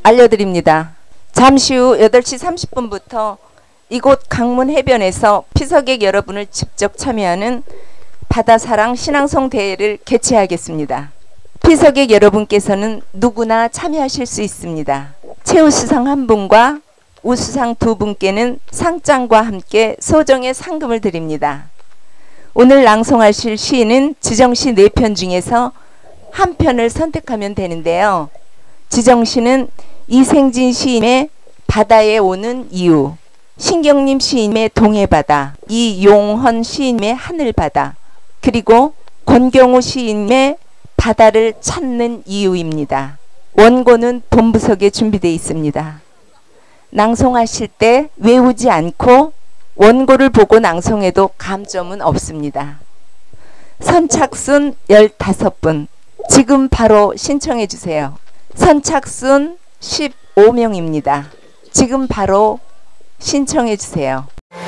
알려드립니다. 잠시 후 8시 30분부터 이곳 강문 해변에서 피서객 여러분을 직접 참여하는 바다사랑 신앙송 대회를 개최하겠습니다. 피서객 여러분께서는 누구나 참여하실 수 있습니다. 최우수상 1분과 우수상 2분께는 상장과 함께 소정의 상금을 드립니다. 오늘 낭송하실 시인은 지정시 4편 중에서 한 편을 선택하면 되는데요. 지정시는 이생진 시인의 바다에 오는 이유, 신경림 시인의 동해바다, 이용헌 시인의 하늘바다, 그리고 권경우 시인의 바다를 찾는 이유입니다. 원고는 본부석에 준비되어 있습니다. 낭송하실 때 외우지 않고 원고를 보고 낭송해도 감점은 없습니다. 선착순 15분 지금 바로 신청해 주세요. 선착순 15명입니다. 지금 바로 신청해 주세요.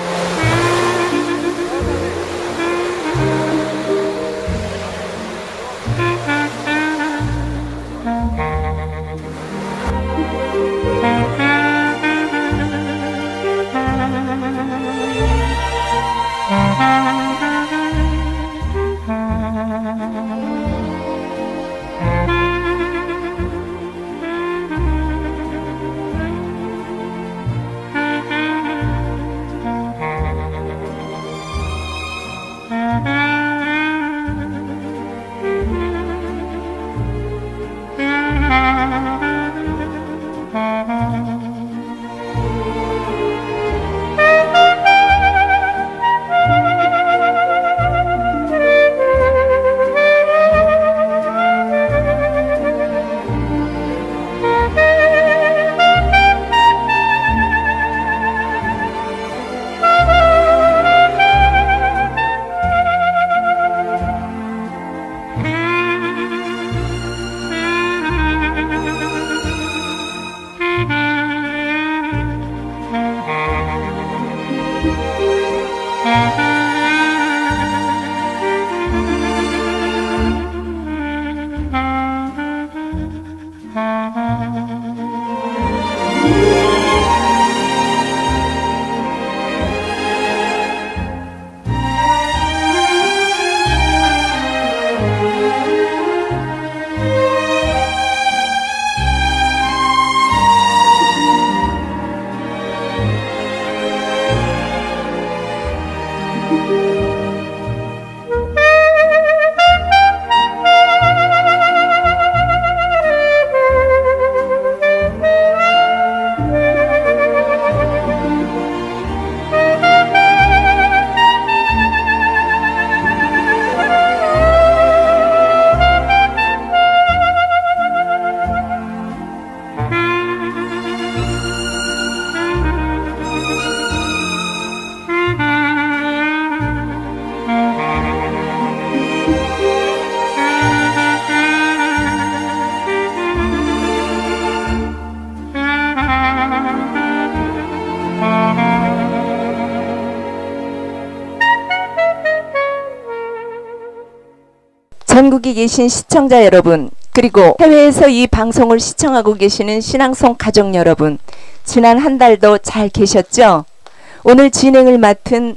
전국에 계신 시청자 여러분, 그리고 해외에서 이 방송을 시청하고 계시는 신앙송 가족 여러분, 지난 한 달도 잘 계셨죠? 오늘 진행을 맡은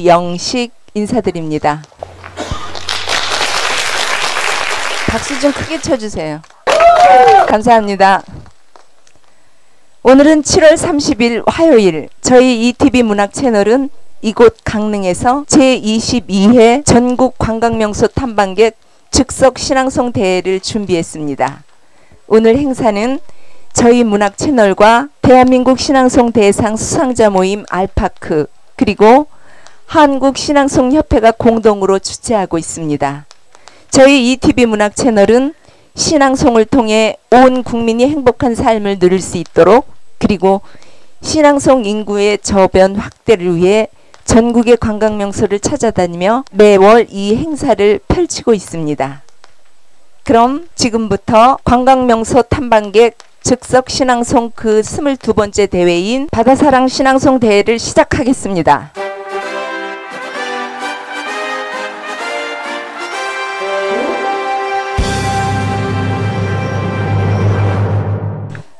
우영식 인사드립니다. 박수 좀 크게 쳐주세요. 감사합니다. 오늘은 7월 30일 화요일, 저희 ETV 문학 채널은 이곳 강릉에서 제22회 전국 관광명소 탐방객 즉석 신앙송 대회를 준비했습니다. 오늘 행사는 저희 문학 채널과 대한민국 신앙송 대상 수상자 모임 알파크, 그리고 한국신앙송협회가 공동으로 주최하고 있습니다. 저희 ETV 문학 채널은 신앙송을 통해 온 국민이 행복한 삶을 누릴 수 있도록, 그리고 신앙송 인구의 저변 확대를 위해 전국의 관광명소를 찾아다니며 매월 이 행사를 펼치고 있습니다. 그럼 지금부터 관광명소 탐방객 즉석 신앙송 그 22번째 대회인 바다사랑 신앙송 대회를 시작하겠습니다.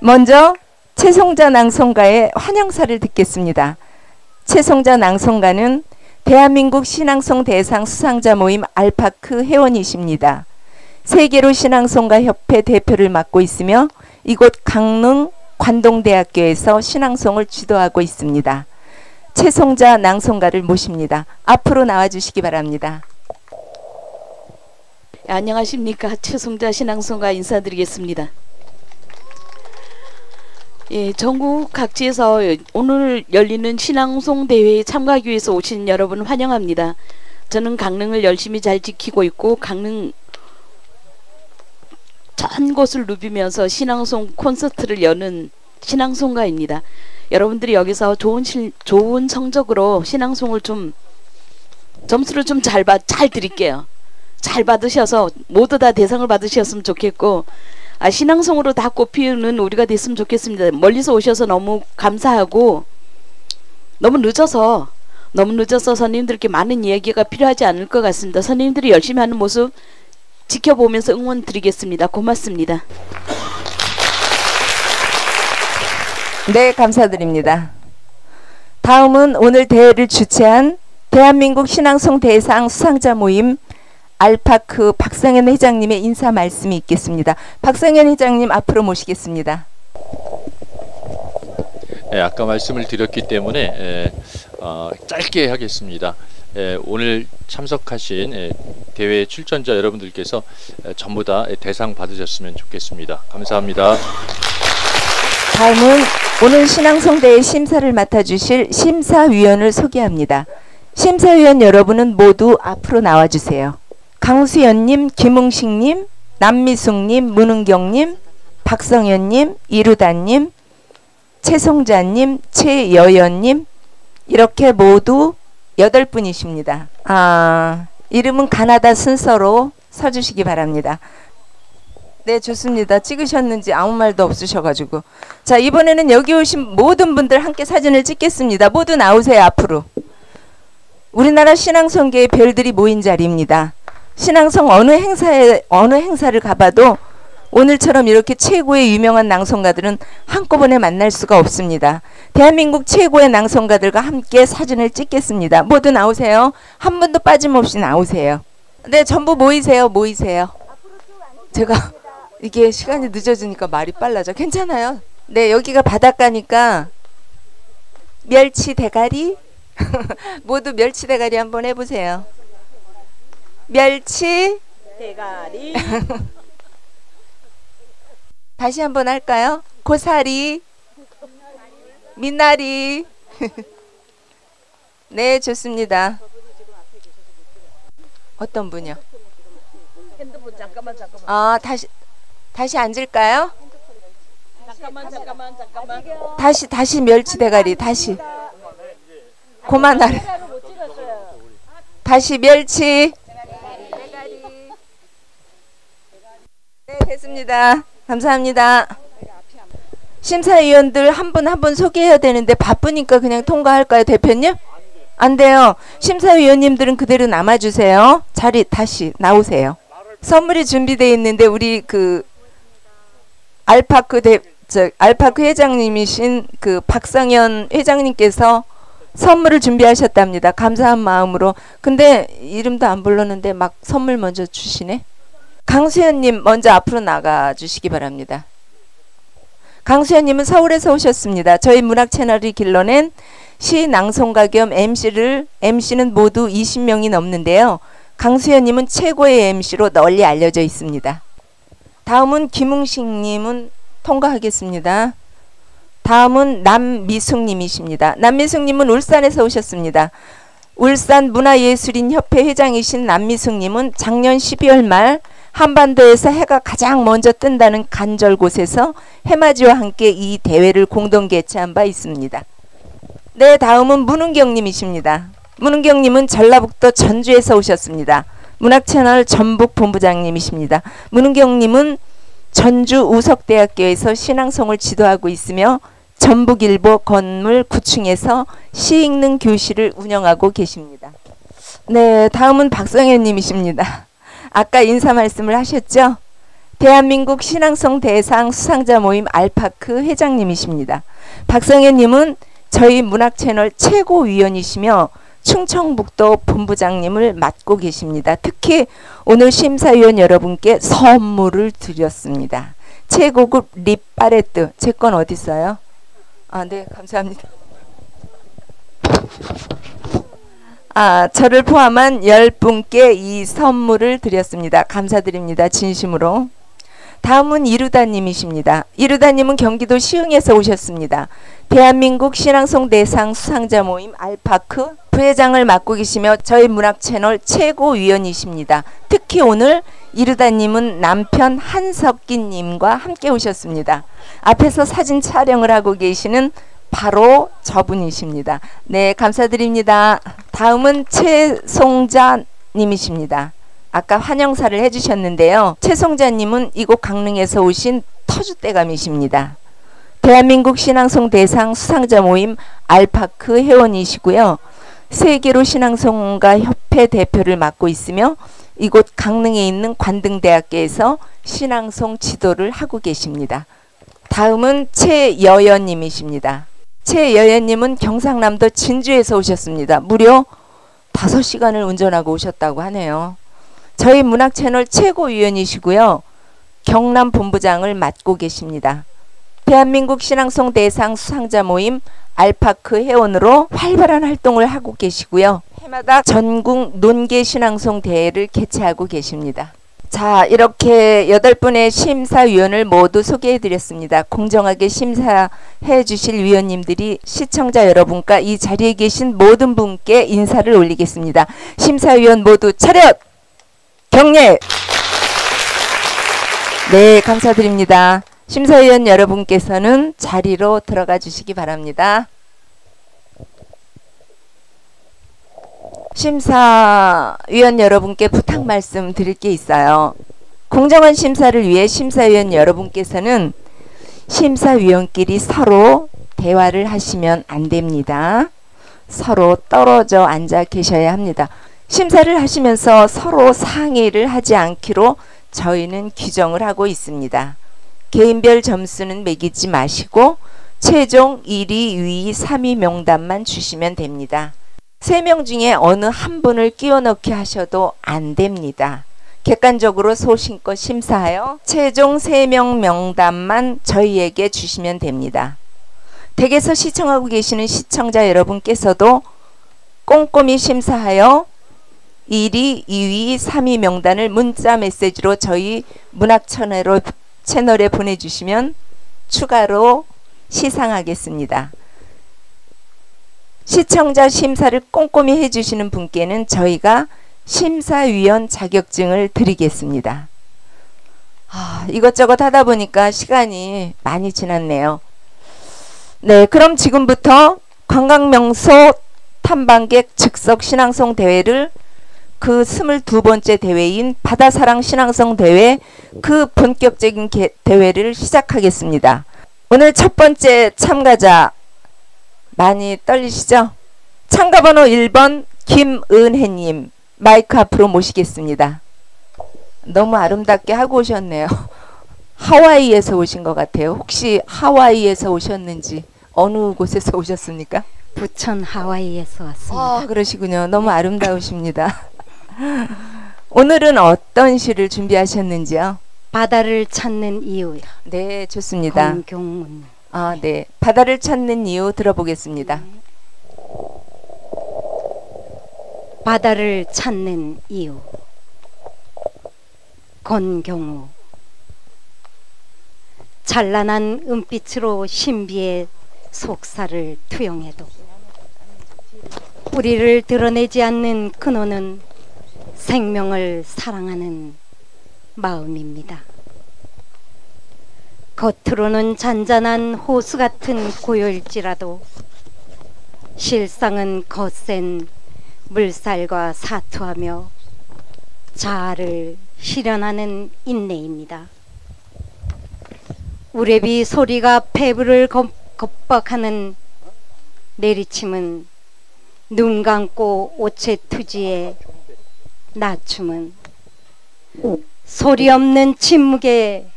먼저 최송자 낭송가의 환영사를 듣겠습니다. 최송자 낭송가는 대한민국 신앙송 대상 수상자 모임 알파크 회원이십니다. 세계로 신앙송가 협회 대표를 맡고 있으며 이곳 강릉 관동대학교에서 신앙송을 지도하고 있습니다. 최송자 낭송가를 모십니다. 앞으로 나와주시기 바랍니다. 안녕하십니까. 최송자 신앙송가 인사드리겠습니다. 예, 전국 각지에서 오늘 열리는 신앙송 대회에 참가하기 위해서 오신 여러분 환영합니다. 저는 강릉을 열심히 잘 지키고 있고 강릉 전 곳을 누비면서 신앙송 콘서트를 여는 신앙송가입니다. 여러분들이 여기서 좋은 성적으로 신앙송을 좀 점수를 좀 잘 드릴게요. 잘 받으셔서 모두 다 대상을 받으셨으면 좋겠고 신앙송으로 다 꼽히는 우리가 됐으면 좋겠습니다. 멀리서 오셔서 너무 감사하고 너무 늦어서 선생님들께 많은 이야기가 필요하지 않을 것 같습니다. 선생님들이 열심히 하는 모습 지켜보면서 응원 드리겠습니다. 고맙습니다. 네, 감사드립니다. 다음은 오늘 대회를 주최한 대한민국 신앙송 대상 수상자 모임 알파크 박성현 회장님의 인사 말씀이 있겠습니다. 박성현 회장님 앞으로 모시겠습니다. 네, 아까 말씀을 드렸기 때문에 짧게 하겠습니다. 오늘 참석하신 대회 출전자 여러분들께서 전부 다 대상 받으셨으면 좋겠습니다. 감사합니다. 다음은 오늘 신앙송 대회 심사를 맡아주실 심사위원을 소개합니다. 심사위원 여러분은 모두 앞으로 나와주세요. 강수연님, 김웅식님, 남미숙님, 문은경님, 박성현님, 이루다님, 최송자님, 최여연님 이렇게 모두 8분이십니다. 이름은 가나다 순서로 서주시기 바랍니다. 네, 좋습니다. 찍으셨는지 아무 말도 없으셔가지고. 자, 이번에는 여기 오신 모든 분들 함께 사진을 찍겠습니다. 모두 나오세요, 앞으로. 우리나라 신앙송계의 별들이 모인 자리입니다. 신앙송 어느 행사를 가봐도 오늘처럼 이렇게 최고의 유명한 낭송가들은 한꺼번에 만날 수가 없습니다. 대한민국 최고의 낭송가들과 함께 사진을 찍겠습니다. 모두 나오세요. 한 분도 빠짐없이 나오세요. 네, 전부 모이세요. 제가 이게 시간이 늦어지니까 말이 빨라져. 괜찮아요. 네, 여기가 바닷가니까 멸치 대가리 모두 멸치 대가리 한번 해보세요. 멸치 대가리 다시 한번 할까요? 고사리 미나리 네, 좋습니다. 어떤 분이요? 핸드폰 잠깐만. 다시 앉을까요? 잠깐만. 다시 멸치 대가리 다시 그만하래. 다시 멸치 대가리. 네, 됐습니다. 감사합니다. 심사위원들 한 분 한 분 소개해야 되는데 바쁘니까 그냥 통과할까요, 대표님? 안 돼요. 심사위원님들은 그대로 남아주세요. 자리 다시 나오세요. 선물이 준비되어 있는데 우리 알파크 회장님이신 박성현 회장님께서 선물을 준비하셨답니다. 감사한 마음으로. 근데 이름도 안 불렀는데 막 선물 먼저 주시네. 강수현님 먼저 앞으로 나가 주시기 바랍니다. 강수현님은 서울에서 오셨습니다. 저희 문학 채널이 길러낸 시 낭송가 겸 MC는 모두 20명이 넘는데요. 강수현님은 최고의 MC로 널리 알려져 있습니다. 다음은 김웅식님은 통과하겠습니다. 다음은 남미숙님이십니다. 남미숙님은 울산에서 오셨습니다. 울산 문화예술인협회 회장이신 남미숙님은 작년 12월 말 한반도에서 해가 가장 먼저 뜬다는 간절 곳에서 해맞이와 함께 이 대회를 공동 개최한 바 있습니다. 네, 다음은 문은경님이십니다. 문은경님은 전라북도 전주에서 오셨습니다. 문학채널 전북본부장님이십니다. 문은경님은 전주 우석대학교에서 신앙송을 지도하고 있으며 전북일보 건물 9층에서 시 읽는 교실을 운영하고 계십니다. 네, 다음은 박성현님이십니다. 아까 인사 말씀을 하셨죠? 대한민국 신앙송 대상 수상자 모임 알파크 회장님이십니다. 박성현님은 저희 문학채널 최고위원이시며 충청북도 본부장님을 맡고 계십니다. 특히 오늘 심사위원 여러분께 선물을 드렸습니다. 최고급 립바레트. 제 건 어디 있어요? 아, 네, 감사합니다. 저를 포함한 10분께 이 선물을 드렸습니다. 감사드립니다. 진심으로. 다음은 이루다님이십니다. 이루다님은 경기도 시흥에서 오셨습니다. 대한민국 신앙송 대상 수상자 모임 알파크 부회장을 맡고 계시며 저희 문학채널 최고위원이십니다. 특히 오늘 이루다님은 남편 한석기님과 함께 오셨습니다. 앞에서 사진 촬영을 하고 계시는 바로 저분이십니다. 네, 감사드립니다. 다음은 최송자님이십니다. 아까 환영사를 해주셨는데요. 최송자님은 이곳 강릉에서 오신 터줏대감이십니다. 대한민국 신앙송 대상 수상자 모임 알파크 회원이시고요. 세계로 신앙송가 협회 대표를 맡고 있으며 이곳 강릉에 있는 관등대학교에서 신앙송 지도를 하고 계십니다. 다음은 최여연님이십니다. 최여연님은 경상남도 진주에서 오셨습니다. 무려 5시간을 운전하고 오셨다고 하네요. 저희 문학채널 최고위원이시고요. 경남 본부장을 맡고 계십니다. 대한민국 신앙송 대상 수상자 모임 알파크 회원으로 활발한 활동을 하고 계시고요. 해마다 전국 논계 신앙송 대회를 개최하고 계십니다. 자, 이렇게 8분의 심사위원을 모두 소개해드렸습니다. 공정하게 심사해 주실 위원님들이 시청자 여러분과 이 자리에 계신 모든 분께 인사를 올리겠습니다. 심사위원 모두 차렷! 경례! 네, 감사드립니다. 심사위원 여러분께서는 자리로 들어가 주시기 바랍니다. 심사위원 여러분께 부탁 말씀 드릴 게 있어요. 공정한 심사를 위해 심사위원 여러분께서는 심사위원끼리 서로 대화를 하시면 안 됩니다. 서로 떨어져 앉아 계셔야 합니다. 심사를 하시면서 서로 상의를 하지 않기로 저희는 규정을 하고 있습니다. 개인별 점수는 매기지 마시고 최종 1위, 2위, 3위 명단만 주시면 됩니다. 3명 중에 어느 한 분을 끼워 넣기 하셔도 안 됩니다. 객관적으로 소신껏 심사하여 최종 3명 명단만 저희에게 주시면 됩니다. 댁에서 시청하고 계시는 시청자 여러분께서도 꼼꼼히 심사하여 1위, 2위, 3위 명단을 문자 메시지로 저희 문학채널에 보내주시면 추가로 시상하겠습니다. 시청자 심사를 꼼꼼히 해주시는 분께는 저희가 심사위원 자격증을 드리겠습니다. 이것저것 하다 보니까 시간이 많이 지났네요. 네, 그럼 지금부터 관광명소 탐방객 즉석 신앙송 대회를 그 22번째 대회인 바다사랑 신앙송 대회 그 본격적인 대회를 시작하겠습니다. 오늘 첫 번째 참가자 많이 떨리시죠? 참가번호 1번 김은혜님 마이크 앞으로 모시겠습니다. 너무 아름답게 하고 오셨네요. 하와이에서 오신 것 같아요. 혹시 하와이에서 오셨는지 어느 곳에서 오셨습니까? 부천 하와이에서 왔습니다. 그러시군요. 너무 아름다우십니다. 오늘은 어떤 시를 준비하셨는지요? 바다를 찾는 이유. 네, 좋습니다. 권경문. 네. 바다를 찾는 이유 들어보겠습니다. 바다를 찾는 이유. 권경우. 찬란한 은빛으로 신비의 속살을 투영해도 우리를 드러내지 않는 근원은 생명을 사랑하는 마음입니다. 겉으로는 잔잔한 호수 같은 고요일지라도 실상은 거센 물살과 사투하며 자아를 실현하는 인내입니다. 우레비 소리가 폐부를 겁박하는 내리침은 눈 감고 오체 투지의 낮춤은 소리 없는 침묵의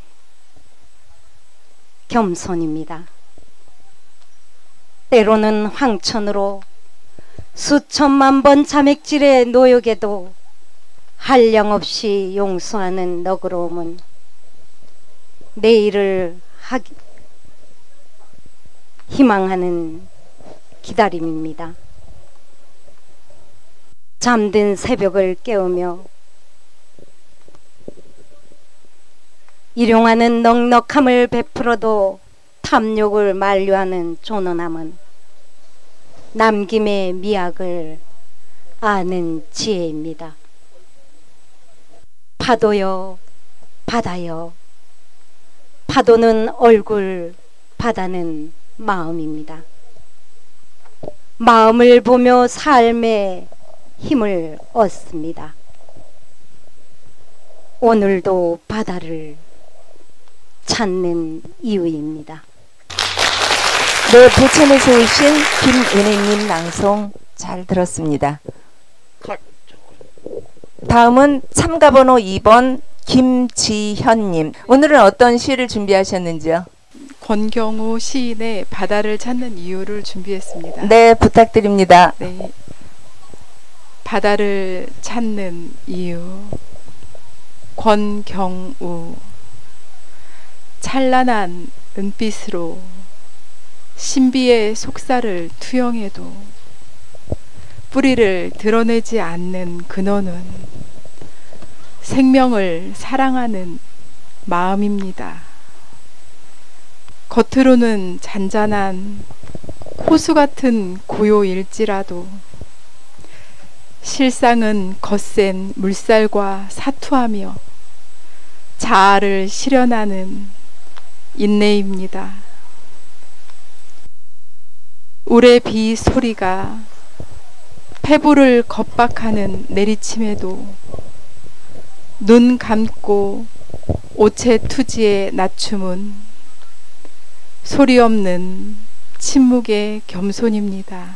겸손입니다. 때로는 황천으로 수천만 번 자맥질에 노역에도 한량없이 용서하는 너그러움은 내일을 희망하는 기다림입니다. 잠든 새벽을 깨우며 일용하는 넉넉함을 베풀어도 탐욕을 만류하는 존엄함은 남김의 미학을 아는 지혜입니다. 파도여 바다여, 파도는 얼굴, 바다는 마음입니다. 마음을 보며 삶의 힘을 얻습니다. 오늘도 바다를 찾는 이유입니다. 네, 부천에서 오신 김은혜님 낭송 잘 들었습니다. 다음은 참가번호 2번 김지현님. 오늘은 어떤 시를 준비하셨는지요? 권경우 시인의 바다를 찾는 이유를 준비했습니다. 네, 부탁드립니다. 네. 바다를 찾는 이유. 권경우. 찬란한 은빛으로 신비의 속살을 투영해도 뿌리를 드러내지 않는 근원은 생명을 사랑하는 마음입니다. 겉으로는 잔잔한 호수 같은 고요일지라도 실상은 거센 물살과 사투하며 자아를 실현하는 인내입니다. 우레 비 소리가 폐부를 겁박하는 내리침에도 눈 감고 오체 투지의 낮춤은 소리 없는 침묵의 겸손입니다.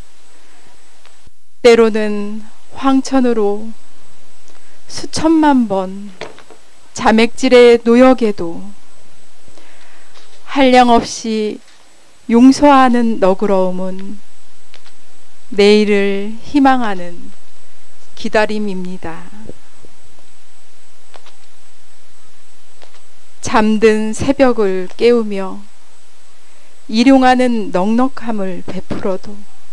때로는 황천으로 수천만 번 자맥질의 노역에도 한량없이 용서하는 너그러움은 내일을 희망하는 기다림입니다. 잠든 새벽을 깨우며 일용하는 넉넉함을 베풀어도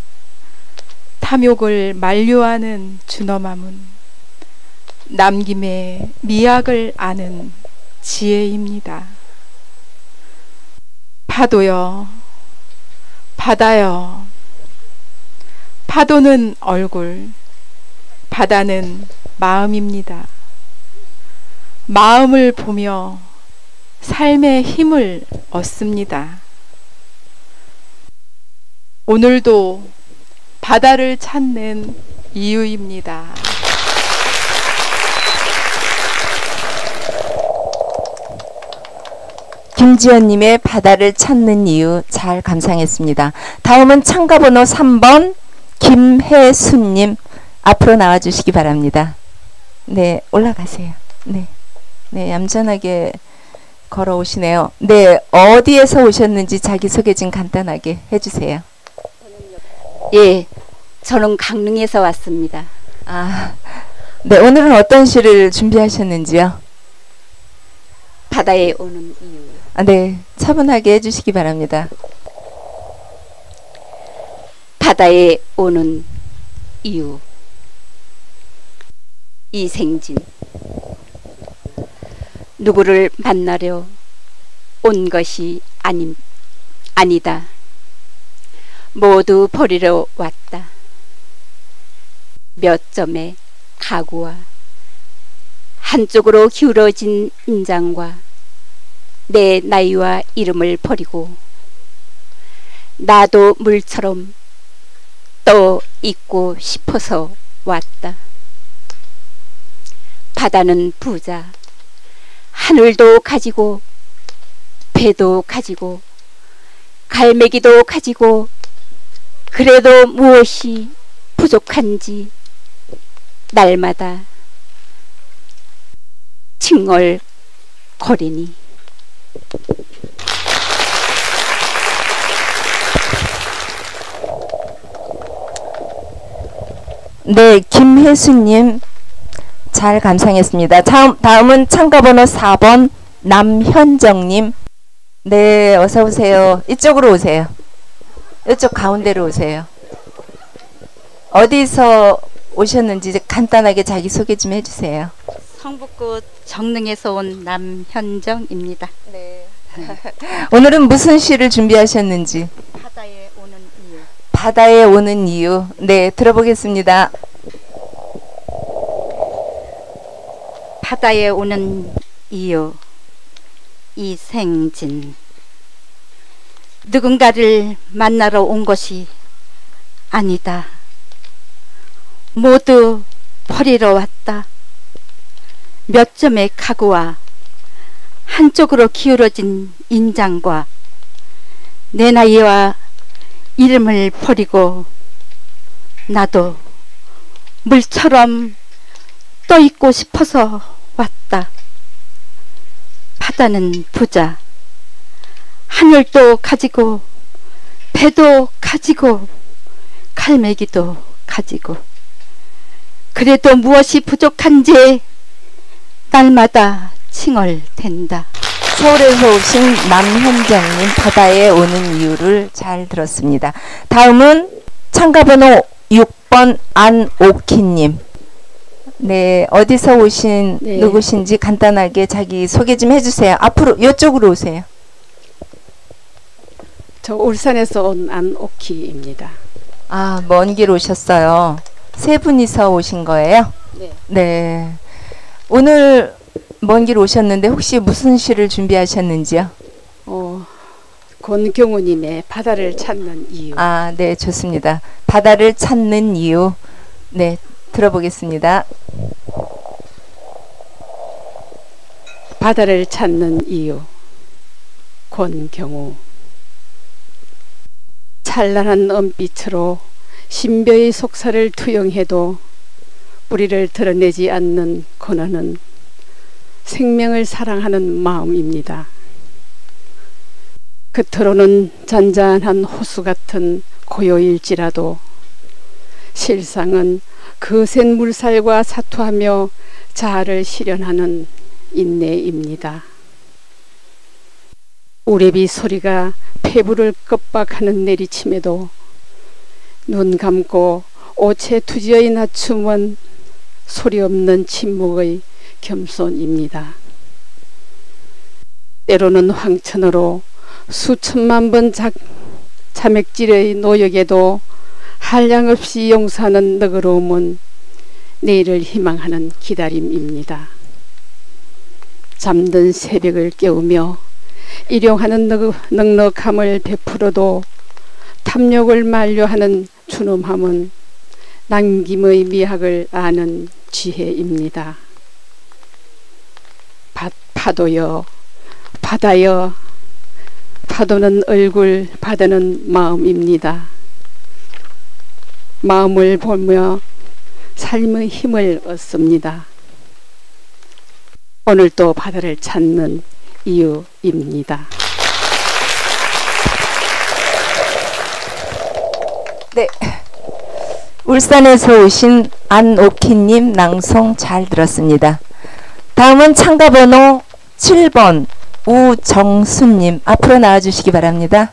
탐욕을 만류하는 준엄함은 남김의 미학을 아는 지혜입니다. 파도여 바다여, 파도는 얼굴, 바다는 마음입니다. 마음을 보며 삶의 힘을 얻습니다. 오늘도 바다를 찾는 이유입니다. 김지연님의 바다를 찾는 이유 잘 감상했습니다. 다음은 참가번호 3번 김혜순님 앞으로 나와주시기 바랍니다. 네, 올라가세요. 네, 네, 얌전하게 걸어오시네요. 네, 어디에서 오셨는지 자기소개 좀 간단하게 해주세요. 예, 저는 강릉에서 왔습니다. 아, 네, 오늘은 어떤 시를 준비하셨는지요? 바다에 오는 이유. 아, 네, 차분하게 해주시기 바랍니다. 바다에 오는 이유. 이생진. 누구를 만나려 온 것이 아니다. 모두 버리러 왔다. 몇 점의 각오와 한쪽으로 기울어진 인장과 내 나이와 이름을 버리고 나도 물처럼 떠 있고 싶어서 왔다. 바다는 부자, 하늘도 가지고 배도 가지고 갈매기도 가지고 그래도 무엇이 부족한지 날마다 칭얼거리니. 네, 김혜수님 잘 감상했습니다. 다음은 참가번호 4번 남현정님. 네, 어서 오세요. 이쪽으로 오세요. 이쪽 가운데로 오세요. 어디서 오셨는지 간단하게 자기소개 좀 해주세요. 성북구 정릉에서 온 남현정입니다. 네. 오늘은 무슨 시를 준비하셨는지. 바다에 오는 이유. 바다에 오는 이유. 네, 들어보겠습니다. 바다에 오는 이유. 이생진. 누군가를 만나러 온 것이 아니다. 모두 버리러 왔다. 몇 점의 각오와 한쪽으로 기울어진 인장과 내 나이와 이름을 버리고 나도 물처럼 떠 있고 싶어서 왔다. 바다는 부자, 하늘도 가지고 배도 가지고 갈매기도 가지고, 그래도 무엇이 부족한지 날마다 칭얼댄다. 서울에서 오신 남현정님, 바다에 오는 이유를 잘 들었습니다. 다음은 참가번호 6번 안오키님. 네, 어디서 오신 네. 누구신지 간단하게 자기 소개 좀 해주세요. 앞으로 이쪽으로 오세요. 저 울산에서 온 안옥희입니다. 아, 먼 길 오셨어요. 세 분이서 오신 거예요? 네. 네. 오늘 먼 길 오셨는데 혹시 무슨 시를 준비하셨는지요? 권경우님의 바다를 찾는 이유. 아, 네, 좋습니다. 바다를 찾는 이유. 네, 들어보겠습니다. 바다를 찾는 이유. 권경우. 찬란한 은빛으로 신비의 속살을 투영해도 뿌리를 드러내지 않는 권한은 생명을 사랑하는 마음입니다. 겉으로는 잔잔한 호수 같은 고요일지라도 실상은 거센 물살과 사투하며 자아를 실현하는 인내입니다. 우레비 소리가 폐부를 겁박하는 내리침에도 눈 감고 오체 투지의 낮춤은 소리 없는 침묵의 겸손입니다. 때로는 황천으로 수천만 번 자맥질의 노역에도 한량없이 용서하는 너그러움은 내일을 희망하는 기다림입니다. 잠든 새벽을 깨우며 일용하는 넉넉함을 베풀어도 탐욕을 만료하는 준엄함은 남김의 미학을 아는 지혜입니다. 파도여, 바다여, 파도는 얼굴, 바다는 마음입니다. 마음을 보며 삶의 힘을 얻습니다. 오늘도 바다를 찾는 이유입니다. 네. 울산에서 오신 안오키님 낭송 잘 들었습니다. 다음은 참가번호 7번 우정수님, 앞으로 나와주시기 바랍니다.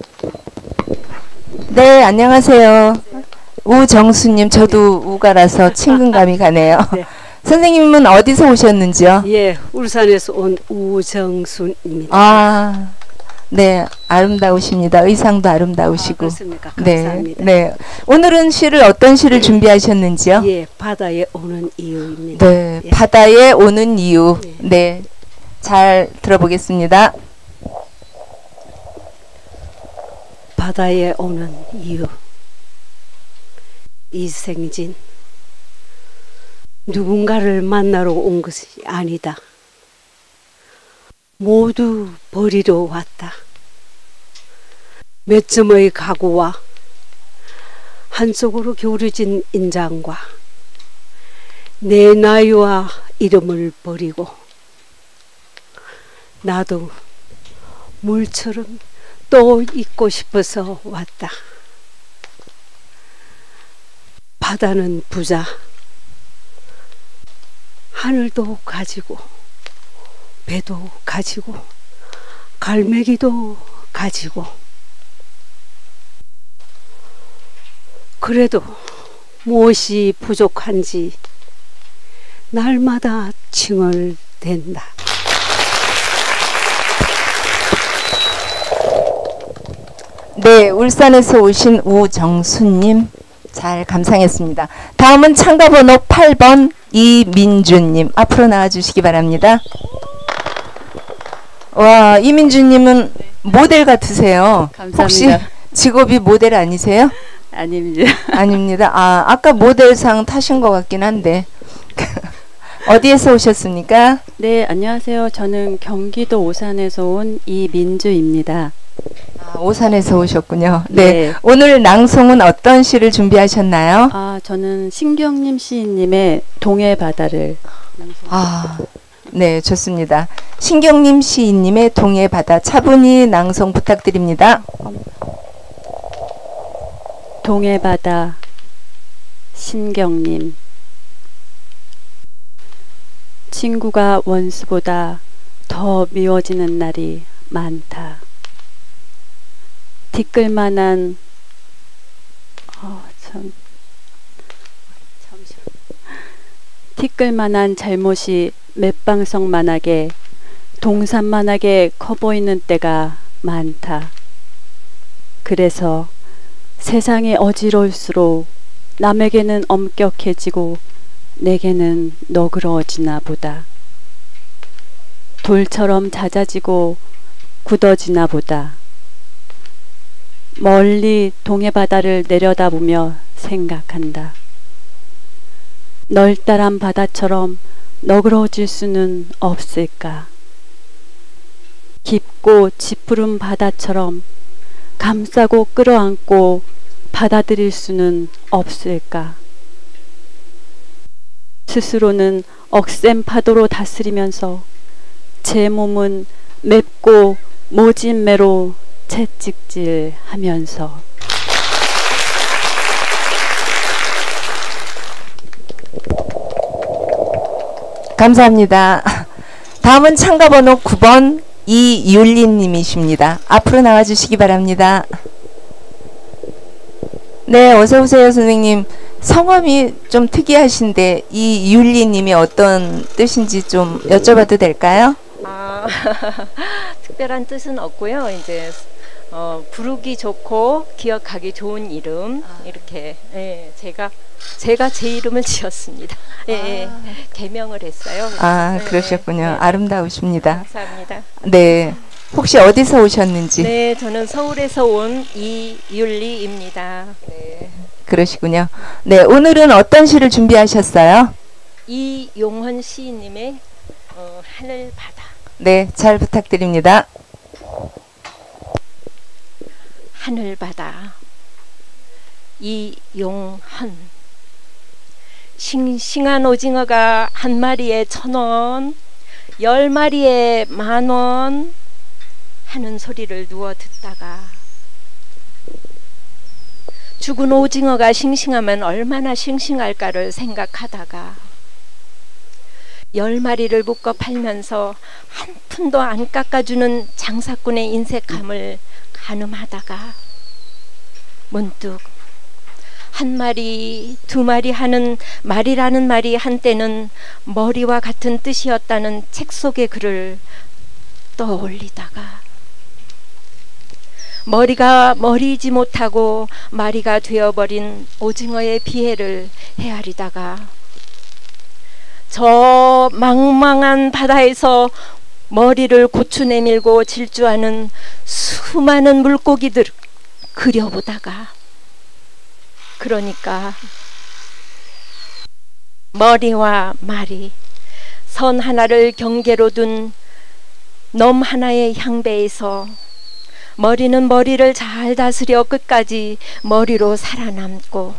네, 안녕하세요. 우정수님, 저도 우가라서 친근감이 가네요. 네. 선생님은 어디서 오셨는지요? 예, 울산에서 온 우정순입니다. 아, 네, 아름다우십니다. 의상도 아름다우시고. 그렇습니까? 감사합니다. 네, 네. 오늘은 시를 어떤 시를 준비하셨는지요? 예, 바다에 오는 이유입니다. 네, 예. 바다에 오는 이유. 예. 네, 잘 들어보겠습니다. 바다에 오는 이유. 이생진. 누군가를 만나러 온 것이 아니다. 모두 버리러 왔다. 몇 점의 각오와 한쪽으로 기울어진 인장과 내 나이와 이름을 버리고 나도 물처럼 또 있고 싶어서 왔다. 바다는 부자, 하늘도 가지고 배도 가지고 갈매기도 가지고, 그래도 무엇이 부족한지 날마다 칭얼댄다. 네, 울산에서 오신 우정수님 잘 감상했습니다. 다음은 참가번호 8번 이민주님 앞으로 나와주시기 바랍니다. 와, 이민주님은 모델 같으세요. 감사합니다. 혹시 직업이 모델 아니세요? 아닙니다. 아닙니다. 아, 아까 모델상 타신 것 같긴 한데 어디에서 오셨습니까? 네, 안녕하세요. 저는 경기도 오산에서 온 이민주입니다. 아, 오산에서 오셨군요. 네. 네. 오늘 낭송은 어떤 시를 준비하셨나요? 아, 저는 신경림 시인님의 동해 바다를 아, 네, 좋습니다. 신경림 시인님의 동해 바다 차분히 낭송 부탁드립니다. 동해 바다 신경림. 친구가 원수보다 더 미워지는 날이 많다. 티끌만한 티끌만한 잘못이 맷방석만하게 동산만하게 커 보이는 때가 많다. 그래서 세상이 어지러울수록 남에게는 엄격해지고 내게는 너그러워지나 보다. 돌처럼 잦아지고 굳어지나 보다. 멀리 동해바다를 내려다보며 생각한다. 널따란 바다처럼 너그러워질 수는 없을까? 깊고 짙푸른 바다처럼 감싸고 끌어안고 받아들일 수는 없을까? 스스로는 억센 파도로 다스리면서 제 몸은 맵고 모진 매로 채찍질하면서. 감사합니다. 다음은 참가번호 9번 이율리님이십니다. 앞으로 나와주시기 바랍니다. 네, 어서오세요 선생님. 성함이 좀 특이하신데 이율리님이 어떤 뜻인지 좀 여쭤봐도 될까요? 아, 특별한 뜻은 없고요. 이제 부르기 좋고 기억하기 좋은 이름 이렇게 제가 제 이름을 지었습니다. 예, 개명을 했어요. 아, 그러셨군요. 네. 아름다우십니다. 감사합니다. 네, 혹시 어디서 오셨는지? 네, 저는 서울에서 온 이율리입니다. 네, 그러시군요. 네, 오늘은 어떤 시를 준비하셨어요? 이용헌 시인님의 하늘 바다. 네, 잘 부탁드립니다. 하늘 바다. 이용헌. 싱싱한 오징어가 한 마리에 1,000원, 10마리에 10,000원 하는 소리를 누워 듣다가 죽은 오징어가 싱싱하면 얼마나 싱싱할까를 생각하다가 10마리를 묶어 팔면서 한 푼도 안 깎아주는 장사꾼의 인색함을 가늠하다가 문득 한 마리, 2마리 하는 말이라는 말이 한때는 머리와 같은 뜻이었다는 책 속의 글을 떠올리다가 머리가 머리이지 못하고 마리가 되어버린 오징어의 비애를 헤아리다가 저 망망한 바다에서 머리를 고추 내밀고 질주하는 수많은 물고기들 그려보다가 그러니까 머리와 말이 선 하나를 경계로 둔 넘 하나의 향배에서 머리는 머리를 잘 다스려 끝까지 머리로 살아남고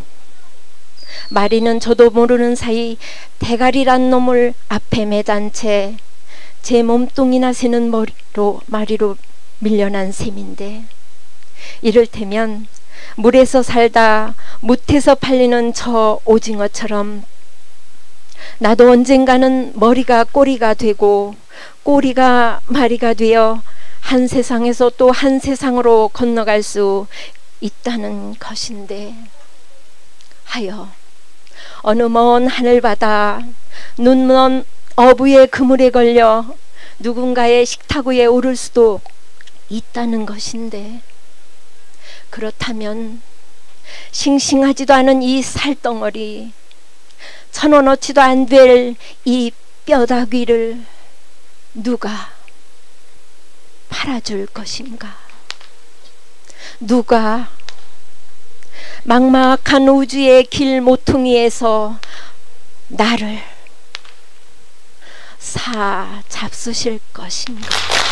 마리는 저도 모르는 사이 대가리란 놈을 앞에 매단 채 제 몸뚱이나 새는 마리로 밀려난 셈인데, 이를테면 물에서 살다 묻에서 팔리는 저 오징어처럼 나도 언젠가는 머리가 꼬리가 되고 꼬리가 마리가 되어 한 세상에서 또 한 세상으로 건너갈 수 있다는 것인데, 하여 어느 먼 하늘바다 눈먼 어부의 그물에 걸려 누군가의 식탁 위에 오를 수도 있다는 것인데, 그렇다면 싱싱하지도 않은 이 살덩어리, 1,000원어치도 안 될 이 뼈다귀를 누가 팔아줄 것인가? 누가 막막한 우주의 길 모퉁이에서 나를 사 잡수실 것인가?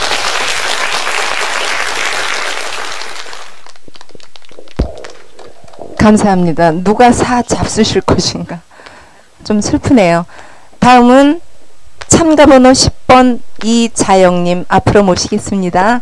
감사합니다. 누가 사 잡수실 것인가? 좀 슬프네요. 다음은 참가번호 10번 이자영님 앞으로 모시겠습니다.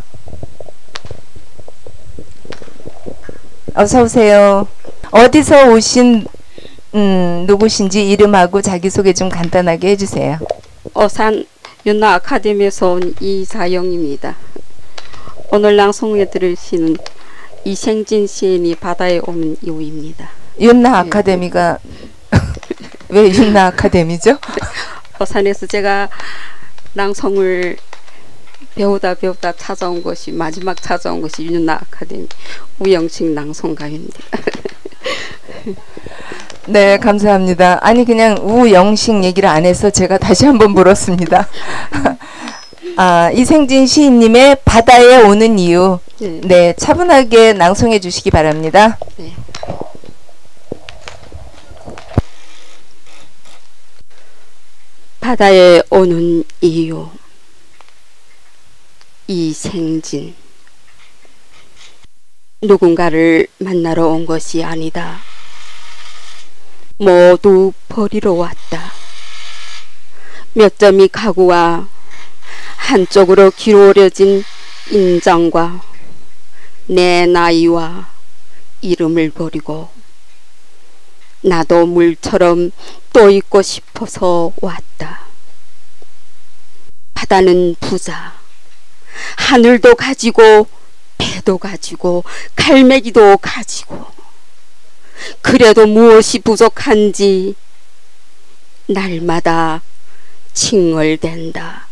어서 오세요. 어디서 오신 누구신지 이름하고 자기소개 좀 간단하게 해주세요. 어산 윤나 아카데미에서 온 이자영입니다. 오늘 낭송해 들으시는 이생진 시인이 바다에 오는 이유입니다. 윤나 아카데미가 왜 윤나 아카데미죠? 어산에서 제가 낭송을 배우다 찾아온 것이, 마지막 찾아온 것이 윤나 아카데미 우영식 낭송가입니다. 네, 감사합니다. 아니 그냥 우영식 얘기를 안 해서 제가 다시 한번 물었습니다. 이생진 시인님의 바다에 오는 이유, 네, 차분하게 낭송해 주시기 바랍니다. 네. 바다에 오는 이유. 이생진. 누군가를 만나러 온 것이 아니다. 모두 버리러 왔다. 몇 점이 가구와 한쪽으로 기울어진 인장과 내 나이와 이름을 버리고 나도 물처럼 또 있고 싶어서 왔다. 바다는 부자, 하늘도 가지고 배도 가지고 갈매기도 가지고, 그래도 무엇이 부족한지 날마다 칭얼댄다.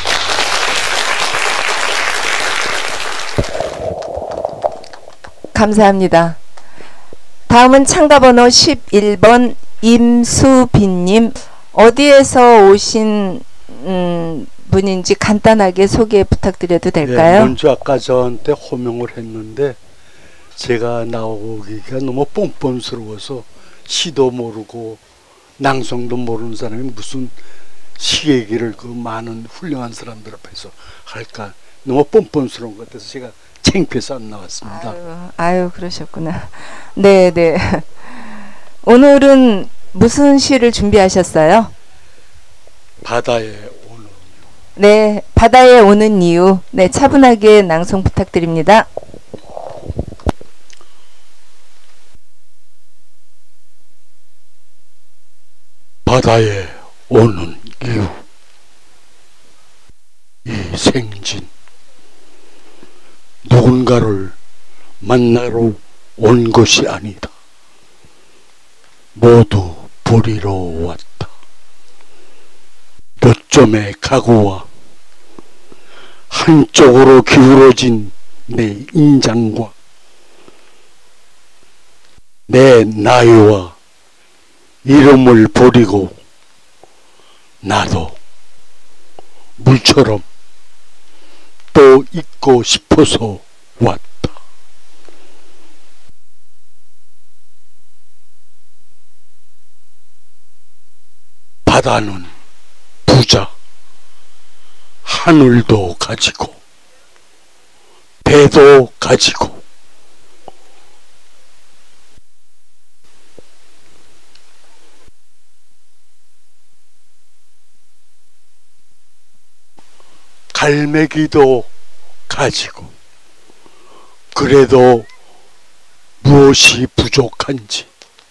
감사합니다. 다음은 참가번호 11번 임수빈님, 어디에서 오신 분인지 간단하게 소개 부탁드려도 될까요? 네, 먼저 아까 저한테 호명을 했는데 제가 나오기가 너무 뻔뻔스러워서 시도 모르고 낭송도 모르는 사람이 무슨 시 얘기를 그 많은 훌륭한 사람들 앞에서 할까 너무 뻔뻔스러운 것 같아서 제가 창피해서 안 나왔습니다. 아유 그러셨구나. 네. 오늘은 무슨 시를 준비하셨어요? 바다에 오는. 네, 바다에 오는 이유. 네, 차분하게 낭송 부탁드립니다. 바다에 오는 이유. 이생진. 누군가를 만나러 온 것이 아니다. 모두 버리러 왔다. 몇 점의 가구와 한쪽으로 기울어진 내 인장과 내 나이와 이름을 버리고 나도 물처럼 또 있고 싶어서 왔다. 바다는 부자, 하늘도 가지고 배도 가지고 갈매기도 가지고 그래도 무엇이 부족한지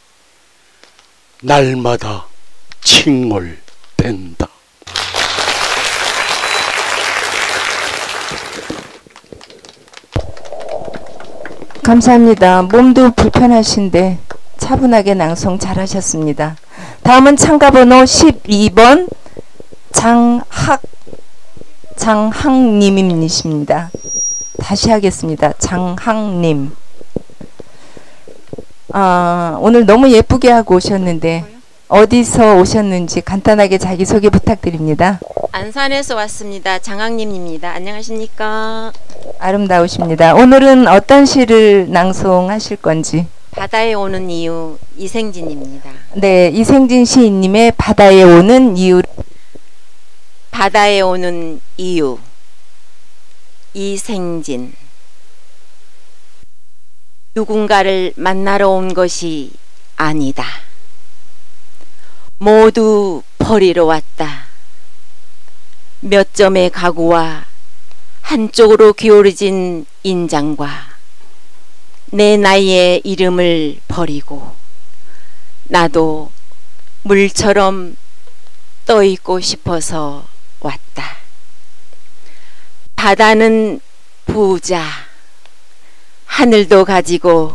날마다 칭얼댄다. 감사합니다. 몸도 불편하신데 차분하게 낭송 잘하셨습니다. 다음은 참가번호 12번 장학님이십니다. 다시 하겠습니다. 장학님. 오늘 너무 예쁘게 하고 오셨는데 어디서 오셨는지 간단하게 자기소개 부탁드립니다. 안산에서 왔습니다. 장학님입니다. 안녕하십니까? 아름다우십니다. 오늘은 어떤 시를 낭송하실 건지. 바다에 오는 이유, 이생진입니다. 네, 이생진 시인님의 바다에 오는 이유. 바다에 오는 이유, 이생진. 누군가를 만나러 온 것이 아니다. 모두 버리러 왔다. 몇 점의 가구와 한쪽으로 기울어진 인장과 내 나이의 이름을 버리고 나도 물처럼 떠있고 싶어서 왔다. 바다는 부자, 하늘도 가지고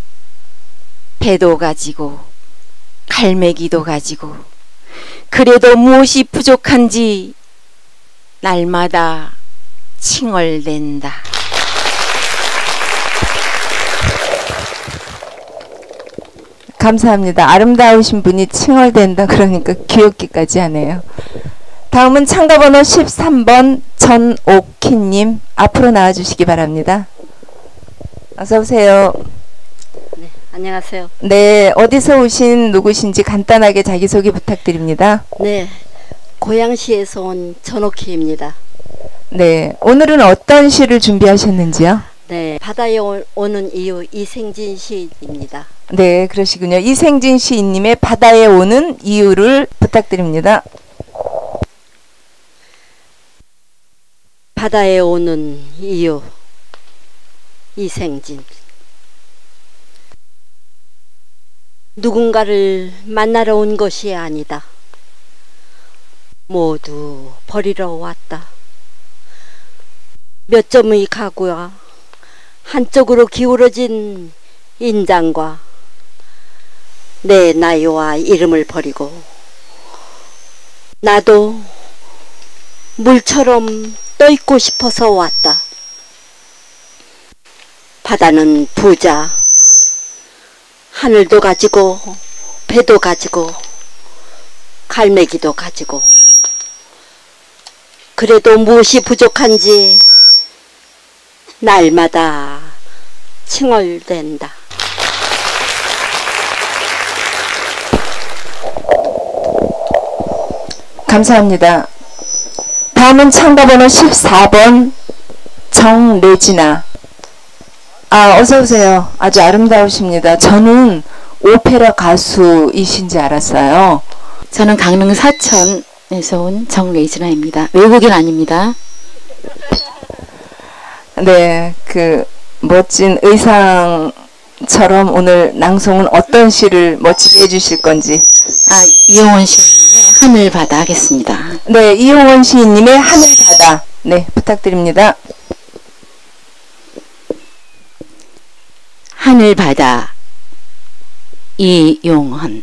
배도 가지고 갈매기도 가지고 그래도 무엇이 부족한지 날마다 칭얼댄다. 감사합니다. 아름다우신 분이 칭얼댄다 그러니까 귀엽기까지 하네요. 다음은 참가번호 13번 전옥희님 앞으로 나와주시기 바랍니다. 어서 오세요. 네, 안녕하세요. 네, 어디서 오신 누구신지 간단하게 자기소개 부탁드립니다. 네, 고양시에서 온 전옥희입니다. 네, 오늘은 어떤 시를 준비하셨는지요? 네, 바다에 오는 이유 이생진 시입니다. 네, 그러시군요. 이생진 시인님의 바다에 오는 이유를 부탁드립니다. 바다에 오는 이유 이생진. 누군가를 만나러 온 것이 아니다. 모두 버리러 왔다. 몇 점의 가구와 한쪽으로 기울어진 인장과 내 나이와 이름을 버리고 나도 물처럼 떠있고 싶어서 왔다. 바다는 부자, 하늘도 가지고 배도 가지고 갈매기도 가지고 그래도 무엇이 부족한지 날마다 칭얼댄다. 감사합니다. 다음은 참가번호 14번 정레지나. 어서 오세요. 아주 아름다우십니다. 저는 오페라 가수이신지 알았어요. 저는 강릉 사천에서 온 정레지나입니다. 외국인 아닙니다. 네, 그 멋진 의상처럼 오늘 낭송은 어떤 시를 멋지게 해주실 건지. 이용원 시인님의 하늘바다 하겠습니다. 네, 이용원 시인님의 하늘바다. 네, 부탁드립니다. 하늘바다 이용헌.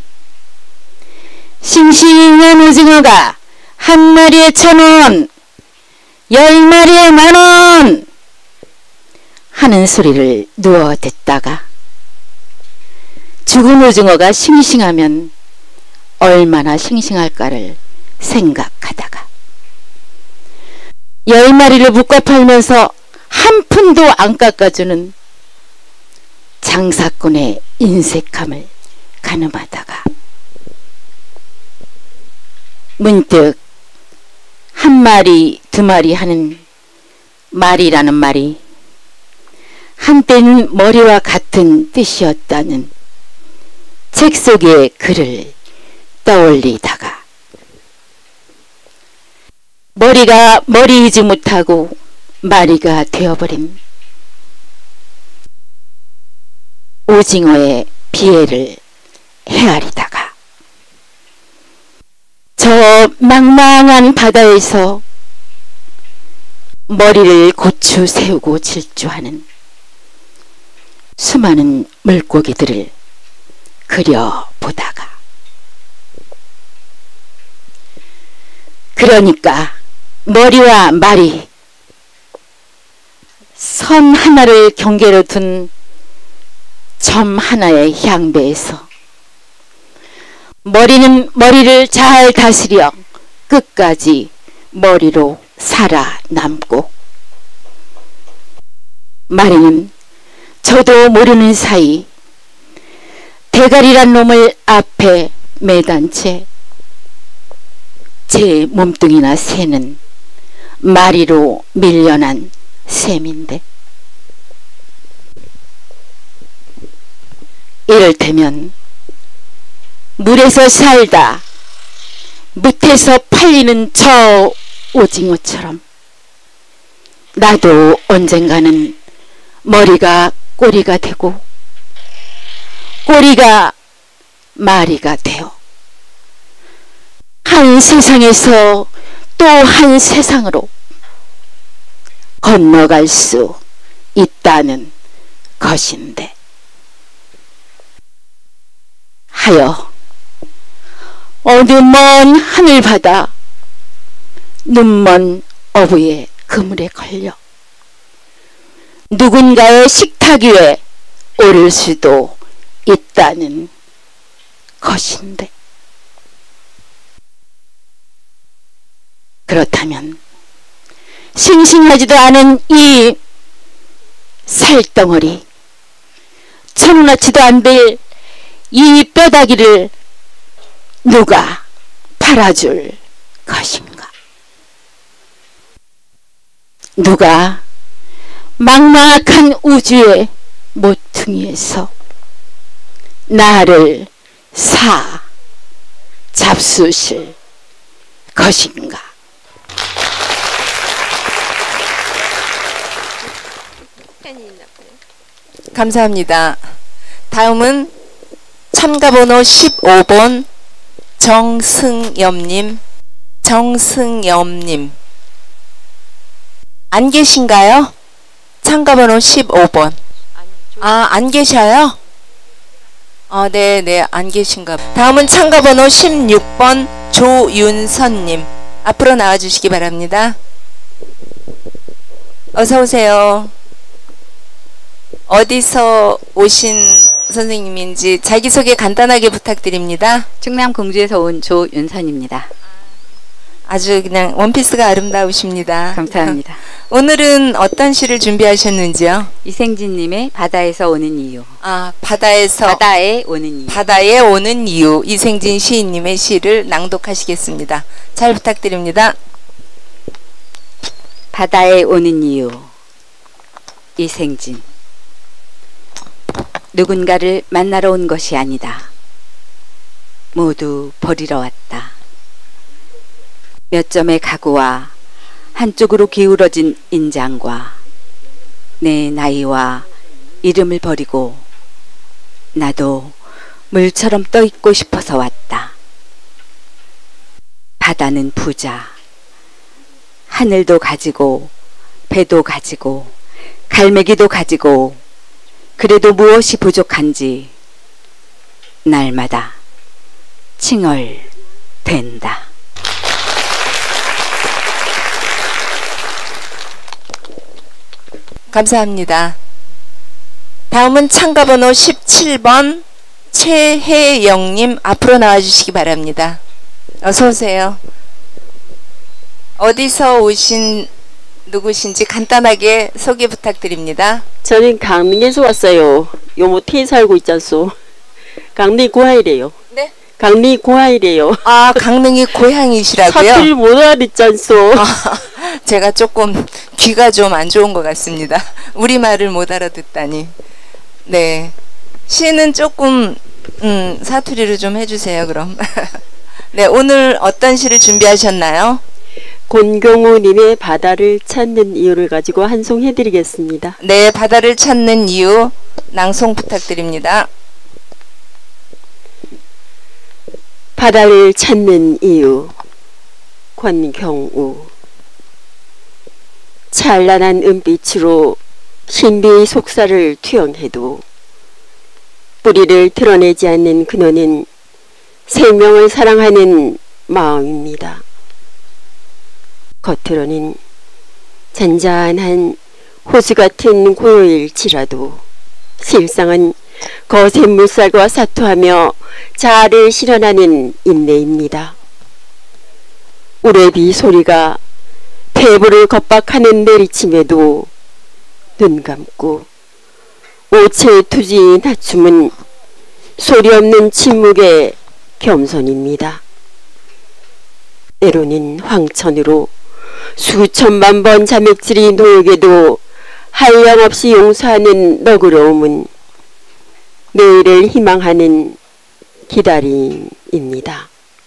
싱싱한 오징어가 한 마리에 1,000원, 10마리에 10,000원 하는 소리를 누워 듣다가 죽은 오징어가 싱싱하면 얼마나 싱싱할까를 생각하다가 10마리를 묶어 팔면서 한 푼도 안 깎아주는 장사꾼의 인색함을 가늠하다가 문득 한 마리 두 마리 하는 말이라는 말이 한때는 머리와 같은 뜻이었다는 책 속의 글을 떠올리다가 머리가 머리이지 못하고 마리가 되어버린 오징어의 비애를 헤아리다가 저 망망한 바다에서 머리를 고추 세우고 질주하는 수많은 물고기들을 그려보다가 그러니까 머리와 말이 선 하나를 경계로 둔 점 하나의 향배에서 머리는 머리를 잘 다스려 끝까지 머리로 살아남고 마리는 저도 모르는 사이 대가리란 놈을 앞에 매단 채 제 몸뚱이나 새는 마리로 밀려난 셈인데 이를테면 물에서 살다 뭇에서 팔리는 저 오징어처럼 나도 언젠가는 머리가 꼬리가 되고 꼬리가 마리가 되어 한 세상에서 또 한 세상으로 건너갈 수 있다는 것인데 하여 어느 먼 하늘바다 눈먼 어부의 그물에 걸려 누군가의 식탁 위에 오를 수도 있다는 것인데 그렇다면 싱싱하지도 않은 이 살덩어리 천원어치도 안 될 이 뼈다귀를 누가 팔아줄 것인가? 누가 막막한 우주의 모퉁이에서 나를 잡수실 것인가? 감사합니다. 다음은 참가번호 15번 정승엽님. 안 계신가요? 참가번호 15번. 안 계셔요? 네, 안 계신가. 다음은 참가번호 16번 조윤선님. 앞으로 나와주시기 바랍니다. 어서 오세요. 어디서 오신 선생님인지 자기소개 간단하게 부탁드립니다. 충남 공주에서 온 조윤선입니다. 아주 그냥 원피스가 아름다우십니다. 감사합니다. 오늘은 어떤 시를 준비하셨는지요? 이생진님의 바다에서 오는 이유. 바다에 오는 이유. 바다에 오는 이유. 이생진 시인님의 시를 낭독하시겠습니다. 잘 부탁드립니다. 바다에 오는 이유. 이생진. 누군가를 만나러 온 것이 아니다. 모두 버리러 왔다. 몇 점의 각오와 한쪽으로 기울어진 인장과 내 나이와 이름을 버리고 나도 물처럼 떠있고 싶어서 왔다. 바다는 부자. 하늘도 가지고 배도 가지고 갈매기도 가지고 그래도 무엇이 부족한지 날마다 칭얼댄다. 감사합니다. 다음은 참가번호 17번 최혜영님 앞으로 나와주시기 바랍니다. 어서 오세요. 어디서 오신 누구신지 간단하게 소개 부탁드립니다. 저는 강릉에서 왔어요. 요모티에 살고 있잖소. 강릉이 고향이래요. 네? 강릉이 고향이래요. 강릉이 고향이시라고요? 사투리 못 알아듣잖소. 제가 조금 귀가 좀 안 좋은 것 같습니다. 우리말을 못 알아듣다니. 네. 시는 조금 사투리를 좀 해주세요 그럼. 네, 오늘 어떤 시를 준비하셨나요? 권경호님의 바다를 찾는 이유를 가지고 한송해드리겠습니다. 네, 바다를 찾는 이유 낭송 부탁드립니다. 바다를 찾는 이유 권경우. 찬란한 은빛으로 신비의 속살을 투영해도 뿌리를 드러내지 않는 그녀는 생명을 사랑하는 마음입니다. 겉으로는 잔잔한 호수 같은 고요일지라도 실상은 거센 물살과 사투하며 자아를 실현하는 인내입니다. 우레비 소리가 폐부를 겁박하는 내리침에도 눈 감고 오체 투지의 낮춤은 소리 없는 침묵의 겸손입니다. 때로는 황천으로 수천만 번 자맥질이 놓여게도 한량없이 용서하는 너그러움은 내일을 희망하는 기다림입니다.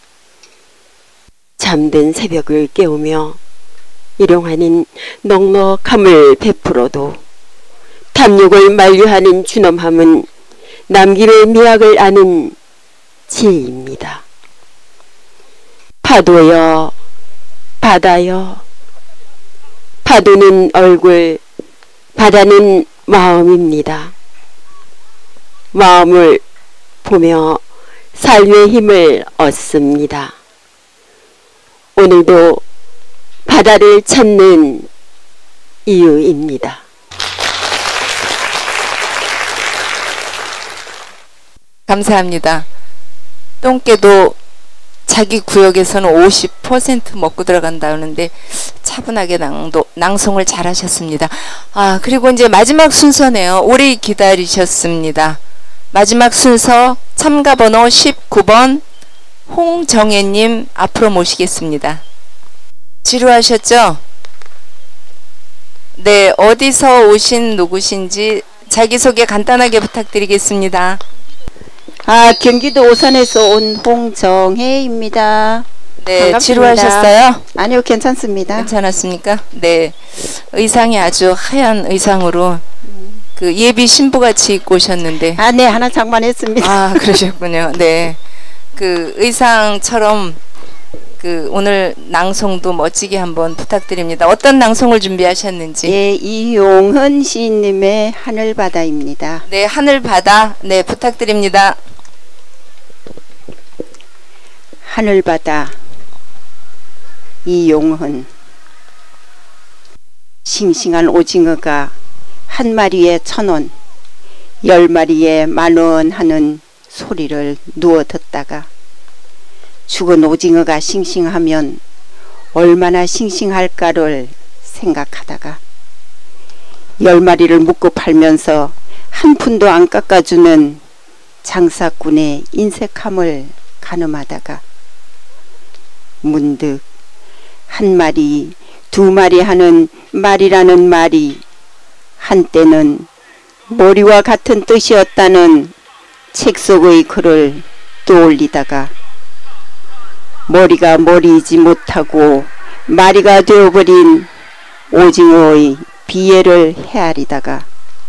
잠든 새벽을 깨우며 일용하는 넉넉함을 베풀어도 탐욕을 만류하는 준엄함은 남김의 미학을 아는 지혜입니다. 파도여 바다여. 파도는 얼굴, 바다는 마음입니다. 마음을 보며 삶의 힘을 얻습니다. 오늘도 바다를 찾는 이유입니다. 감사합니다. 똥개도 자기 구역에서는 50% 먹고 들어간다 하는데 차분하게 낭송을 잘 하셨습니다. 아, 그리고 이제 마지막 순서네요. 오래 기다리셨습니다. 마지막 순서 참가번호 19번 홍정혜님 앞으로 모시겠습니다. 지루하셨죠? 네, 어디서 오신 누구신지 자기소개 간단하게 부탁드리겠습니다. 경기도 오산에서 온 홍정혜입니다. 네, 반갑습니다. 지루하셨어요? 아니요, 괜찮습니다. 괜찮았습니까? 네, 의상이 아주 하얀 의상으로 그 예비 신부같이 입고 오셨는데. 네, 하나 장만했습니다. 그러셨군요. 네, 그 의상처럼 그 오늘 낭송도 멋지게 한번 부탁드립니다. 어떤 낭송을 준비하셨는지. 예, 이용헌 시인님의 하늘바다입니다. 네, 하늘바다. 네, 부탁드립니다. 하늘바다. 이용헌. 싱싱한 오징어가 한 마리에 1,000원, 10마리에 10,000원 하는 소리를 누워 듣다가 죽은 오징어가 싱싱하면 얼마나 싱싱할까를 생각하다가 10마리를 묶고 팔면서 한 푼도 안 깎아주는 장사꾼의 인색함을 가늠하다가 문득 한 마리, 2마리 하는 말이라는 말이 한때는 머리와 같은 뜻이었다는 책 속의 글을 떠올리다가 머리가 머리이지 못하고 마리가 되어버린 오징어의 비애를 헤아리다가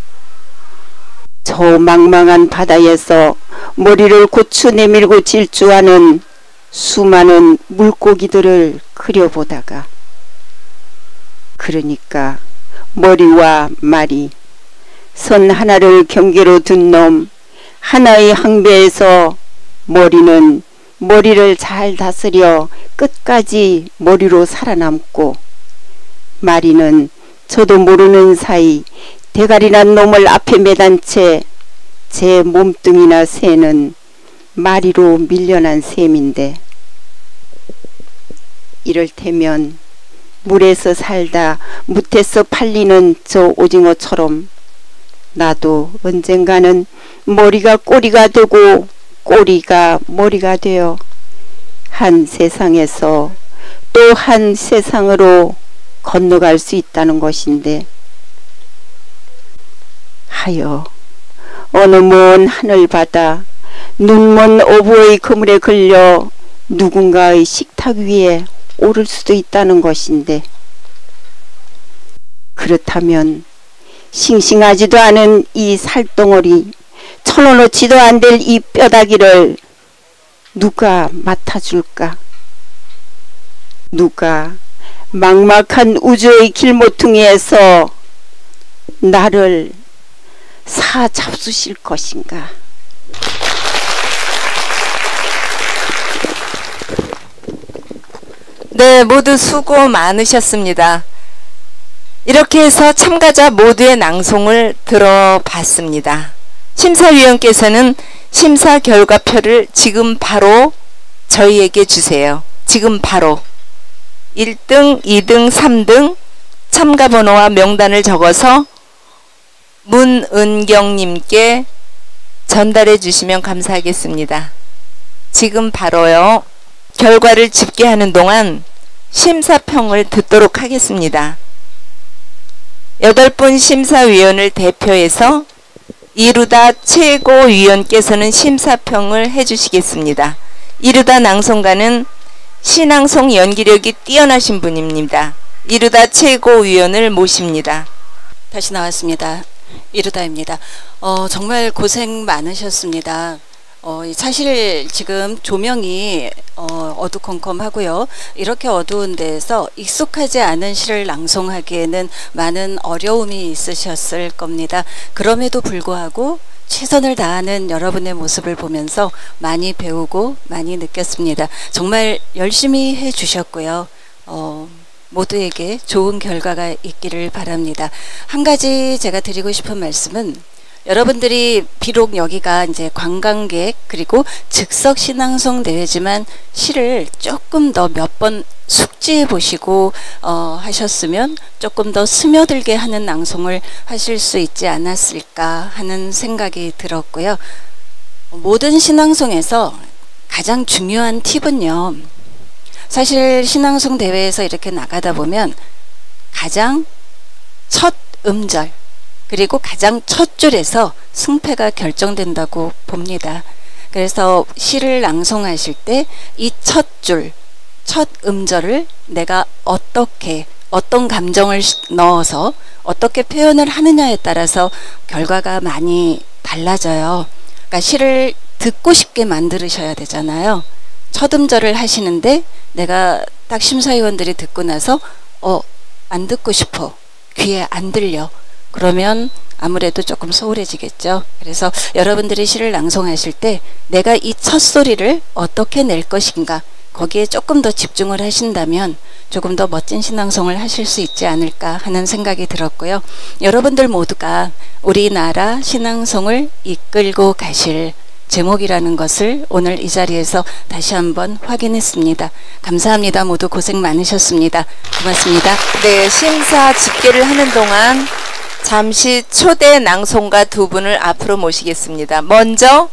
저 망망한 바다에서 머리를 고추 내밀고 질주하는 수많은 물고기들을 그려보다가 그러니까 머리와 말이 선 하나를 경계로 둔 놈 하나의 항배에서 머리는 머리를 잘 다스려 끝까지 머리로 살아남고 마리는 저도 모르는 사이 대가리난 놈을 앞에 매단 채 제 몸뚱이나 새는 마리로 밀려난 셈인데 이를테면 물에서 살다 묻에서 팔리는 저 오징어처럼 나도 언젠가는 머리가 꼬리가 되고 꼬리가 머리가 되어 한 세상에서 또 한 세상으로 건너갈 수 있다는 것인데 하여 어느 먼 하늘바다 눈먼 어부의 그물에 걸려 누군가의 식탁 위에 오를 수도 있다는 것인데, 그렇다면 싱싱하지도 않은 이 살덩어리, 쳐놓지도 않을 이 뼈다귀를 누가 맡아줄까? 누가 막막한 우주의 길모퉁이에서 나를 사잡수실 것인가? 네, 모두 수고 많으셨습니다. 이렇게 해서 참가자 모두의 낭송을 들어봤습니다. 심사위원께서는 심사 결과표를 지금 바로 저희에게 주세요. 지금 바로 1등, 2등, 3등 참가 번호와 명단을 적어서 문은경님께 전달해 주시면 감사하겠습니다. 지금 바로요. 결과를 집계하는 동안 심사평을 듣도록 하겠습니다. 8분 심사위원을 대표해서 이루다 최고위원께서는 심사평을 해주시겠습니다. 이루다 낭송가는 신앙송 연기력이 뛰어나신 분입니다. 이루다 최고위원을 모십니다. 다시 나왔습니다. 이루다입니다. 정말 고생 많으셨습니다. 사실 지금 조명이 어두컴컴하고요. 이렇게 어두운 데에서 익숙하지 않은 시를 낭송하기에는 많은 어려움이 있으셨을 겁니다. 그럼에도 불구하고 최선을 다하는 여러분의 모습을 보면서 많이 배우고 많이 느꼈습니다. 정말 열심히 해주셨고요. 모두에게 좋은 결과가 있기를 바랍니다. 한 가지 제가 드리고 싶은 말씀은, 여러분들이 비록 여기가 이제 관광객 그리고 즉석 신앙송 대회지만 시를 조금 더 몇 번 숙지해 보시고 하셨으면 조금 더 스며들게 하는 낭송을 하실 수 있지 않았을까 하는 생각이 들었고요. 모든 신앙송에서 가장 중요한 팁은요, 사실 신앙송 대회에서 이렇게 나가다 보면 가장 첫 음절 그리고 가장 첫 줄에서 승패가 결정된다고 봅니다. 그래서 시를 낭송하실 때 이 첫 줄, 첫 음절을 내가 어떤 감정을 넣어서 어떻게 표현을 하느냐에 따라서 결과가 많이 달라져요. 그러니까 시를 듣고 싶게 만들으셔야 되잖아요. 첫 음절을 하시는데 내가 딱 심사위원들이 듣고 나서 안 듣고 싶어, 귀에 안 들려, 그러면 아무래도 조금 소홀해지겠죠. 그래서 여러분들이 시를 낭송하실 때 내가 이 첫 소리를 어떻게 낼 것인가, 거기에 조금 더 집중을 하신다면 조금 더 멋진 신앙송을 하실 수 있지 않을까 하는 생각이 들었고요. 여러분들 모두가 우리나라 신앙송을 이끌고 가실 제목이라는 것을 오늘 이 자리에서 다시 한번 확인했습니다. 감사합니다. 모두 고생 많으셨습니다. 고맙습니다. 네, 심사 집계를 하는 동안 잠시 초대 낭송가 두 분을 앞으로 모시겠습니다. 먼저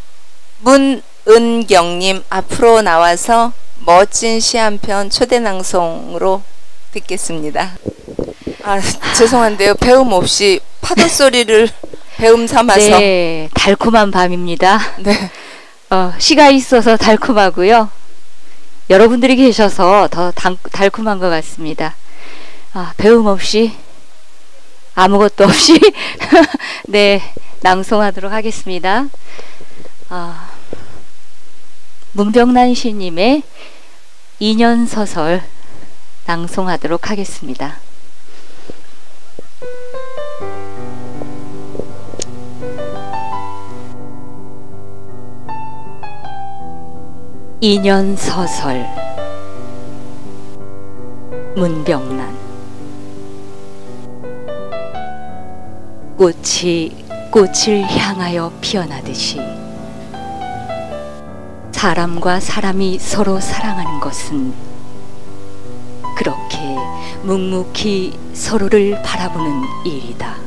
문은경님 앞으로 나와서 멋진 시 한 편 초대 낭송으로 듣겠습니다. 죄송한데요. 배움 없이 파도 소리를 배움 삼아서. 네, 달콤한 밤입니다. 네. 시가 있어서 달콤하고요. 여러분들이 계셔서 더 달콤한 것 같습니다. 배움 없이, 아무것도 없이 네, 낭송하도록 하겠습니다. 문병란 시님의 2년 서설 낭송하도록 하겠습니다. (2년) 서설 문병란. 꽃이 꽃을 향하여 피어나듯이 사람과 사람이 서로 사랑하는 것은 그렇게 묵묵히 서로를 바라보는 일이다.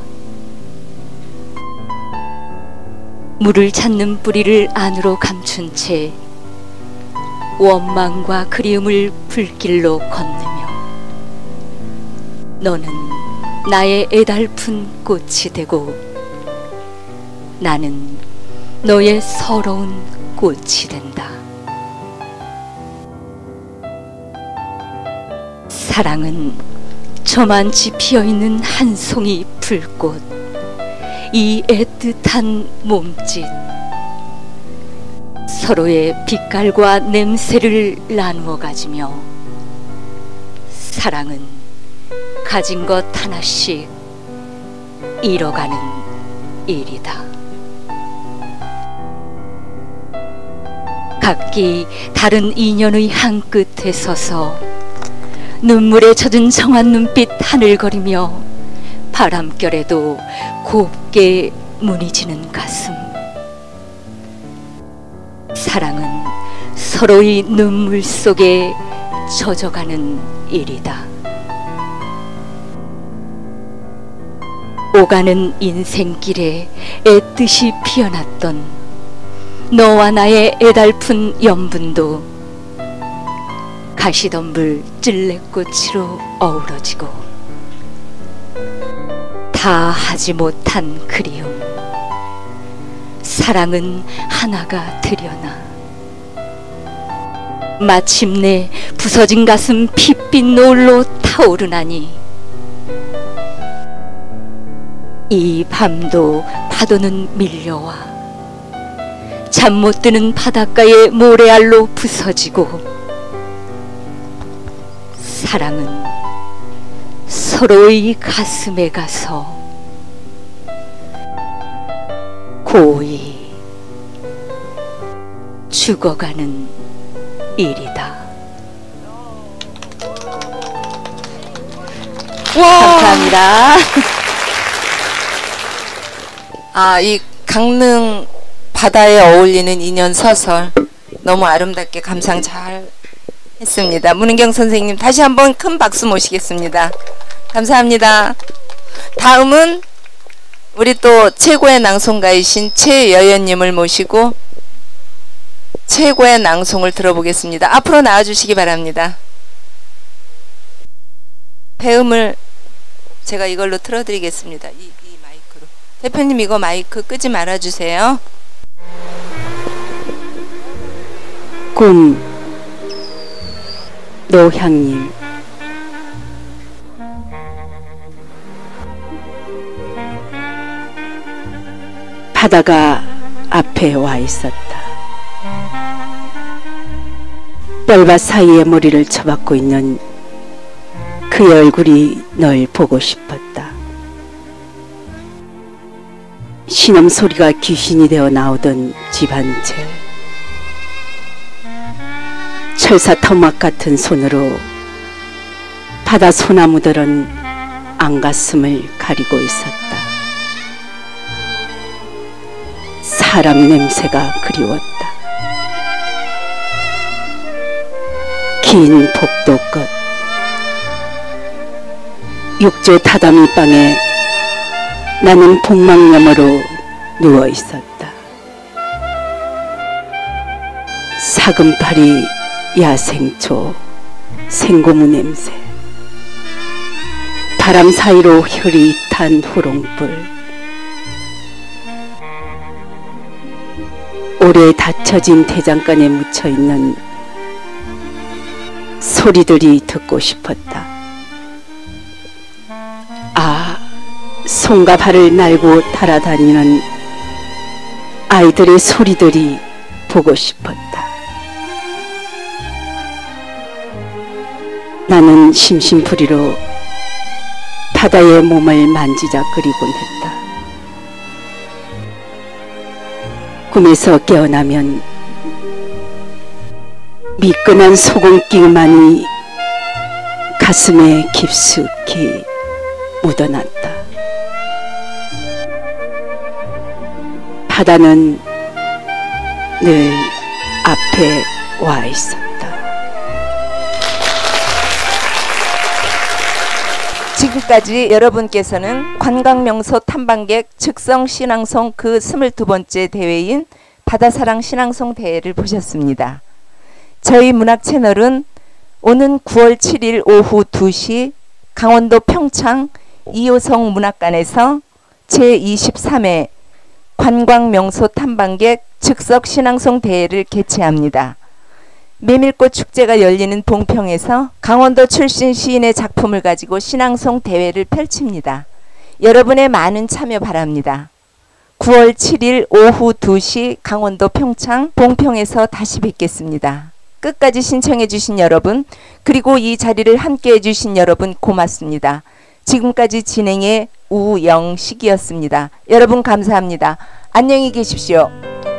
물을 찾는 뿌리를 안으로 감춘 채 원망과 그리움을 불길로 건네며 너는 나의 애달픈 꽃이 되고 나는 너의 서러운 꽃이 된다. 사랑은 저만치 피어있는 한 송이 불꽃, 이 애틋한 몸짓, 서로의 빛깔과 냄새를 나누어 가지며 사랑은 가진 것 하나씩 잃어가는 일이다. 각기 다른 인연의 한 끝에 서서 눈물에 젖은 정한 눈빛 하늘거리며 바람결에도 곱게 무늬지는 가슴. 사랑은 서로의 눈물 속에 젖어가는 일이다. 오가는 인생길에 애뜻이 피어났던 너와 나의 애달픈 연분도 가시덤불 찔레꽃으로 어우러지고 다 하지 못한 그리움. 사랑은 하나가 되려나 마침내 부서진 가슴 핏빛 노을로 타오르나니 이 밤도 파도는 밀려와 잠 못 드는 바닷가의 모래알로 부서지고 사랑은 서로의 가슴에 가서 고이 죽어가는 일이다. 감사합니다. 이 강릉 바다에 어울리는 인연 서설 너무 아름답게 감상 잘 했습니다. 문은경 선생님 다시 한번 큰 박수 모시겠습니다. 감사합니다. 다음은 우리 또 최고의 낭송가이신 최여연님을 모시고 최고의 낭송을 들어보겠습니다. 앞으로 나와주시기 바랍니다. 배음을 제가 이걸로 틀어드리겠습니다. 이 마이크로. 대표님 이거 마이크 끄지 말아주세요. 꿈 노향님. 바다가 앞에 와 있었다. 뻘밭 사이에 머리를 쳐박고 있는 그의 얼굴이 널 보고 싶었다. 신음 소리가 귀신이 되어 나오던 집 한 채. 철사 터막 같은 손으로 바다 소나무들은 안가슴을 가리고 있었다. 사람 냄새가 그리웠다. 긴 복도 끝 육조 타다미 방에 나는 복막염으로 누워 있었다. 사금파리 야생초 생고무 냄새, 바람 사이로 흐릿한 후롱불, 오래 닫혀진 대장간에 묻혀있는 소리들이 듣고 싶었다. 손과 발을 날고 달아다니는 아이들의 소리들이 보고 싶었다. 나는 심심풀이로 바다의 몸을 만지작거리곤 했다. 꿈에서 깨어나면 미끈한 소금기만이 가슴에 깊숙이 묻어났다. 바다는 늘 앞에 와 있었다. 지금까지 여러분께서는 관광명소 탐방객 즉성 신앙송 그 22번째 대회인 바다사랑 신앙송 대회를 보셨습니다. 저희 문학 채널은 오는 9월 7일 오후 2시 강원도 평창 이호성 문학관에서 제23회 관광명소 탐방객 즉석 신앙송 대회를 개최합니다. 메밀꽃 축제가 열리는 봉평에서 강원도 출신 시인의 작품을 가지고 신앙송 대회를 펼칩니다. 여러분의 많은 참여 바랍니다. 9월 7일 오후 2시 강원도 평창 봉평에서 다시 뵙겠습니다. 끝까지 신청해 주신 여러분, 그리고 이 자리를 함께 해주신 여러분 고맙습니다. 지금까지 진행의 우영식이었습니다. 여러분 감사합니다. 안녕히 계십시오.